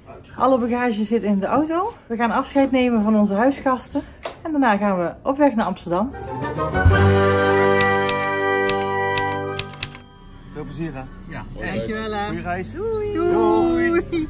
Alle bagage zit in de auto. We gaan afscheid nemen van onze huisgasten. En daarna gaan we op weg naar Amsterdam. Veel plezier hè? Ja. Dankjewel hè. Goeie reis. Doei. Doei. Doei.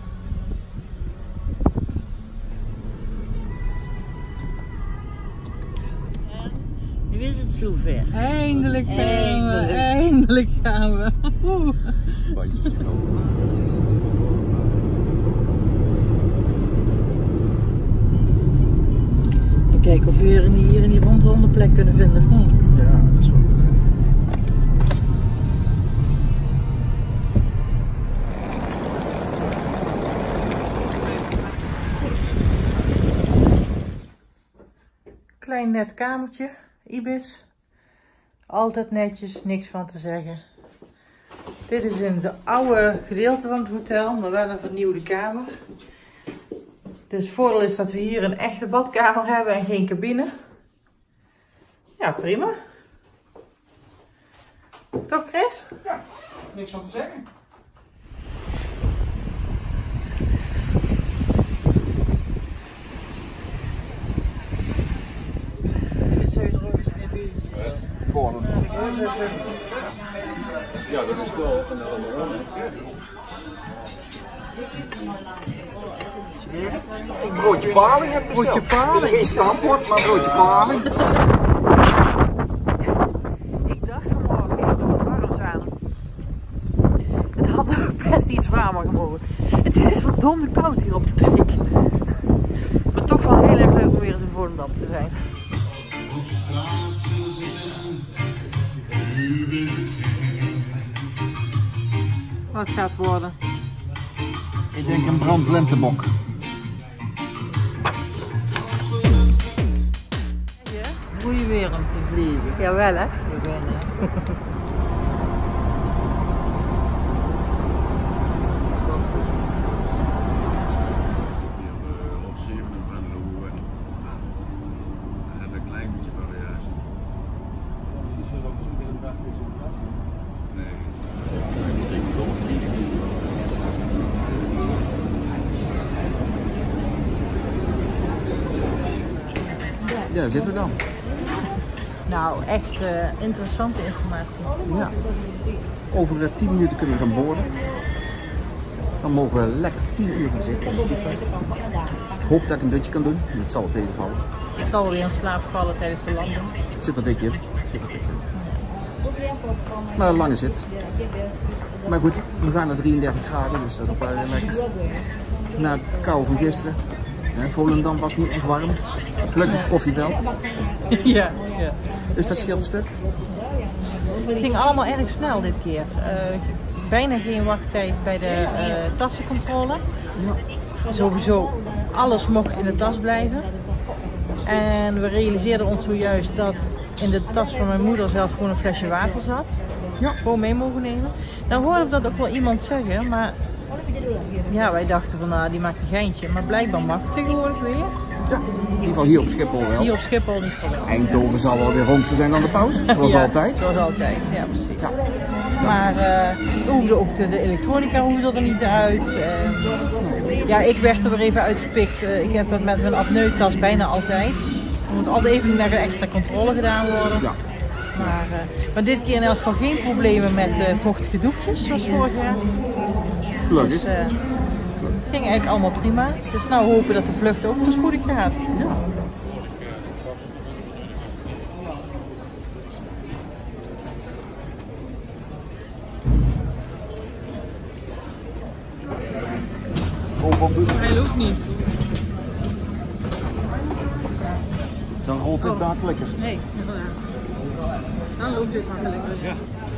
Nu is het zover. Eindelijk gaan we. Eindelijk gaan we. Kijken of we hier in die rondom de plek kunnen vinden. Ja, dat is wel goed. Klein net kamertje, Ibis. Altijd netjes, niks van te zeggen. Dit is in de oude gedeelte van het hotel, maar wel een vernieuwde kamer. Dus het voordeel is dat we hier een echte badkamer hebben en geen cabine. Ja, prima. Toch Chris? Ja, niks van te zeggen. Ja, dat is wel een andere. Een broodje paling heb ik besteld. Broodje paling? Geen stamppot, maar broodje paling. Ik dacht vanmorgen, ik doe het warms aan. Het had nog best iets warmer gemogen. Het is verdomde koud hier op de trek. Maar toch wel heel erg leuk om weer eens in Volendam te zijn. Wat gaat het worden? Ik denk een brandlentebok. Goeie weer om te vliegen. Jawel hè? We zijn Op 7 van Loe en een klein beetje variatie. Is er ook iedere dag weer zo'n dag? Nee, ik moet toch niet. Ja, daar zitten we dan. Nou, echt interessante informatie. Ja. Over 10 minuten kunnen we gaan boorden. Dan mogen we lekker 10 uur gaan zitten in het vliegtuig. Ik hoop dat ik een dutje kan doen, maar het zal wel tegenvallen. Ik zal wel weer in slaap vallen tijdens de landing. Het zit er dik in. Maar een lange zit. Maar goed, we gaan naar 33 graden, dus dat is ook wel lekker. Na het kou van gisteren. Volendam was niet echt warm. Gelukkig koffie wel. Ja, ja. Dus dat scheelt een stuk. Het ging allemaal erg snel dit keer. Bijna geen wachttijd bij de tassencontrole. Sowieso, alles mocht in de tas blijven. En we realiseerden ons zojuist dat in de tas van mijn moeder zelfs gewoon een flesje water zat. Ja. Gewoon mee mogen nemen. Nou hoorde ik dat ook wel iemand zeggen, maar ja, wij dachten van nou, die maakt een geintje. Maar blijkbaar mag het tegenwoordig weer. Ja, in ieder geval hier op Schiphol wel. Hier op Schiphol niet gelukkig. Eindhoven zal wel weer roomser zijn dan de paus, zoals ja, altijd. Zoals altijd, ja precies. Ja. Maar we hoefden ook de elektronica hoefde er niet uit. Ja, ik werd er weer even uitgepikt. Ik heb dat met mijn apneutas bijna altijd. Er moet altijd even naar een extra controle gedaan worden. Ja. Maar dit keer in elk geval geen problemen met vochtige doekjes zoals vorig jaar. Gelukkig. Dus het ging eigenlijk allemaal prima. Dus nou hopen dat de vlucht ook voorspoedig gaat. Ja. Hij loopt niet. Dan rolt het makkelijker. Nee, inderdaad. Dan loopt dit makkelijker. Ja.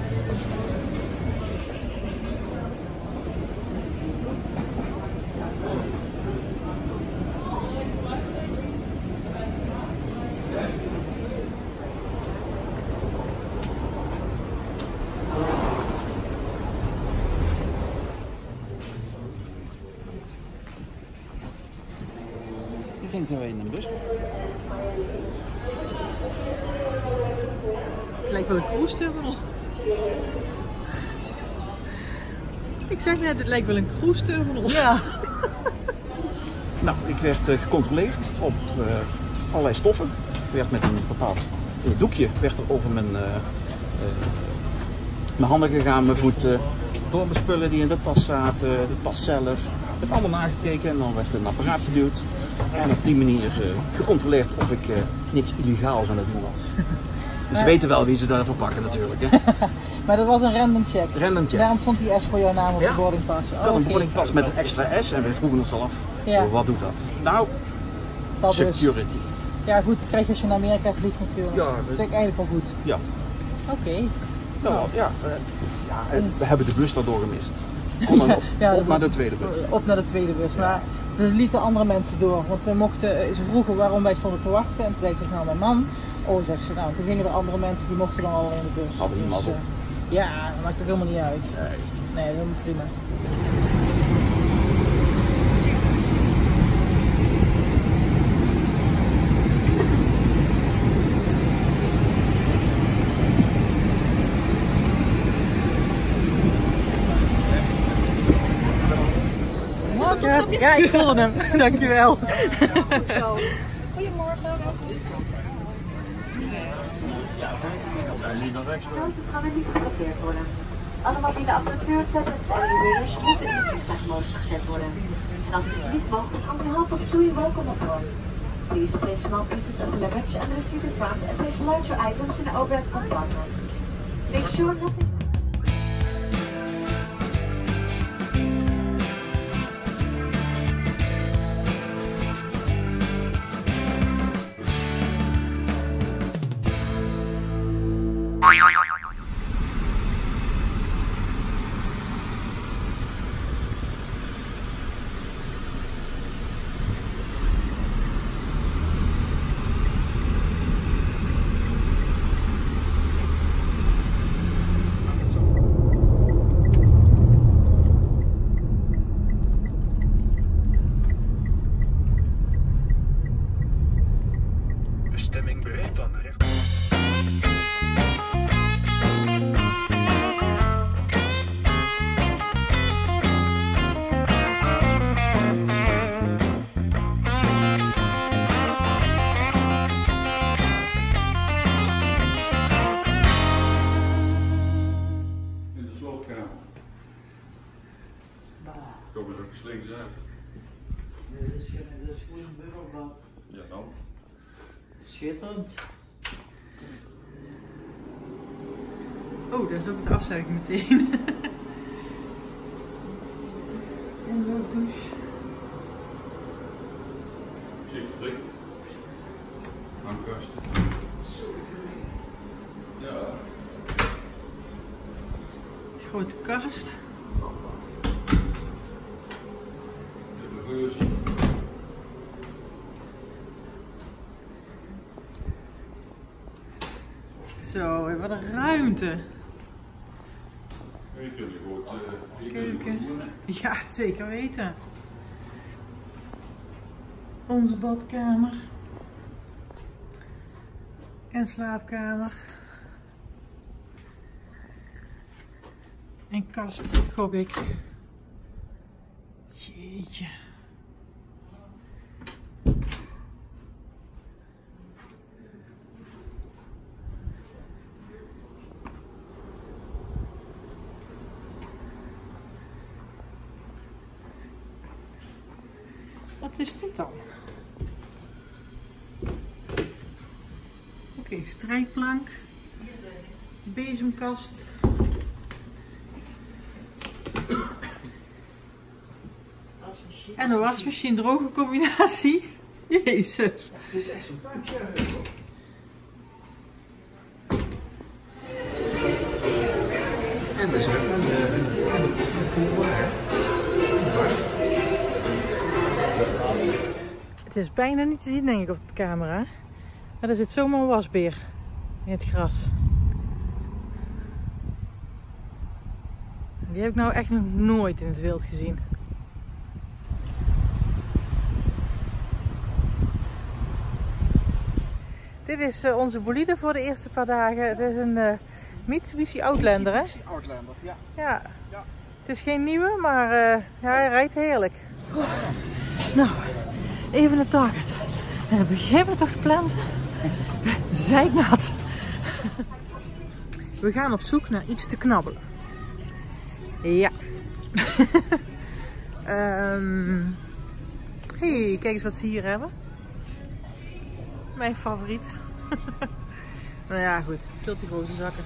Ik denk dat we in een bus. Het lijkt wel een cruise terminal. Ik zeg net, het lijkt wel een cruise terminal. Ja. Nou, ik werd gecontroleerd op allerlei stoffen. Ik werd met een bepaald doekje werd er over mijn handen gegaan, mijn voeten, door mijn spullen die in de tas zaten, de tas zelf. Het allemaal nagekeken en dan werd er een apparaat geduwd. En op die manier gecontroleerd of ik niks illegaals aan het doen was. Dus ze weten wel wie ze daarvoor pakken natuurlijk. Hè. Maar dat was een random check. Random check. Daarom stond die S voor jouw naam op de boardingpas. Ik had een boardingpas met een extra S en we vroegen ons al af, wat doet dat? Nou, dat security. Dus. Ja goed, dat krijg je als je naar Amerika vliegt natuurlijk. Ja, dat is eigenlijk wel goed. Ja. Oké. Nou, we hebben de bus daardoor gemist. Op naar de tweede bus. Op naar de tweede bus. Ja. Maar we lieten andere mensen door. Want we mochten, ze vroegen waarom wij stonden te wachten. En toen zei ik, nou mijn man. Oh, zegt ze, nou toen gingen er andere mensen die mochten dan al in de bus. Hadden die mazzel. Ja, dat maakt er helemaal niet uit. Nee, helemaal prima. Ja, ik voelde hem. Dankjewel. Goed zo. Goedemorgen. Auto gaan er niet geblokkeerd worden. Alle mobiele apparatuur, tablets en e-readers moeten in de vliegtuigmodus gezet worden. En als het niet mogelijk, on behalf of TUI welcome aboard. Please place small pieces of luggage and receive the front and place larger items in the overhead compartments. Make sure nothing... Bestemming bereikt aan de rechter. In de slaapkamer. Komen er verslinks uit. Nee, dat is gewoon een bureaubad. Ja dan. Schitterend. Oh, dat is ook het afzuigen meteen. En de douche. Zit flik. Hangkast. Ja. Grote kast. De geuze. Zo, wat een ruimte. Je kunt er goed Keuken. Ja, zeker weten. Onze badkamer. En slaapkamer. En kast, gok ik. Jeetje. Wat is dit dan? Oké, strijkplank. Bezemkast. En een wasmachine, droge combinatie. Jezus. Het is echt zo'n tuintje. En dus Het is bijna niet te zien denk ik op de camera. Maar er zit zomaar een wasbeer in het gras. Die heb ik nou echt nog nooit in het wild gezien. Dit is onze bolide voor de eerste paar dagen. Het is een Mitsubishi Outlander, hè? Outlander, ja. Ja. Het is geen nieuwe, maar ja, hij rijdt heerlijk. Nou, even de Target. En dan begrijp ik toch te planten. Zijnat. We gaan op zoek naar iets te knabbelen. Ja. Hey, kijk eens wat ze hier hebben. Mijn favoriet. Nou ja, goed. Veel te grote zakken.